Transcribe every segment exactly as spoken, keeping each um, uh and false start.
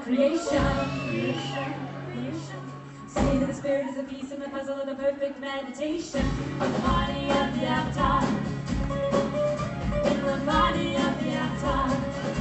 creation. Creation, creation. State of the spirit is a piece in the puzzle of the perfect meditation of the body of the avatar. In the body of the avatar.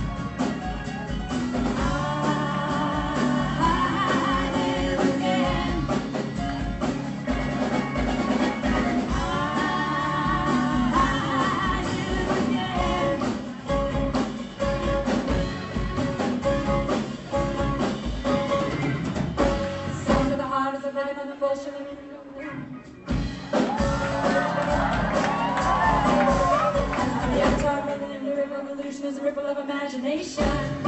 Revolution is a ripple of imagination.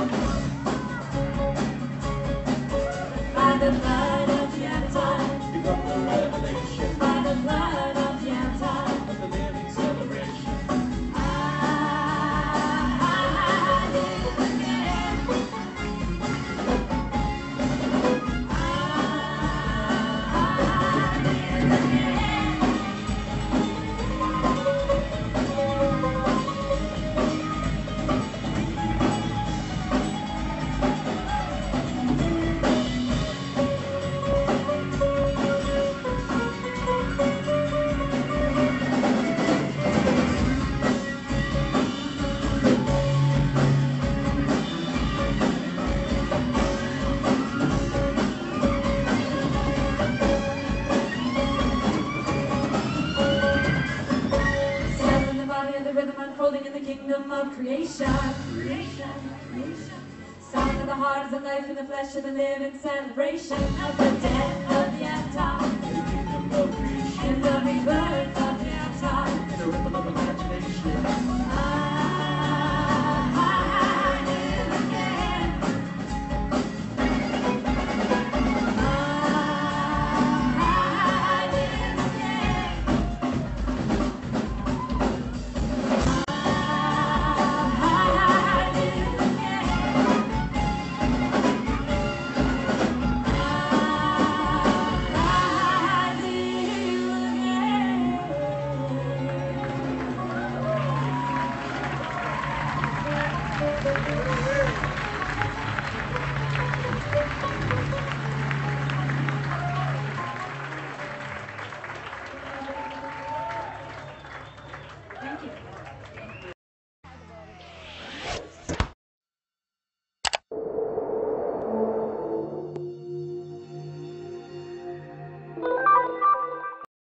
By the blood of the avatar, become the revelation. By the blood of the avatar, of the living celebration. I, I, I live again. I, I live again. The rhythm unfolding in the kingdom of creation. Creation, creation. Sound of the heart is the life in the flesh of the living celebration of the death of the avatar. In the kingdom of creation. In the rebirth of the avatar. In the ripple of imagination. I, I, I live again. I, I live again. Thank you.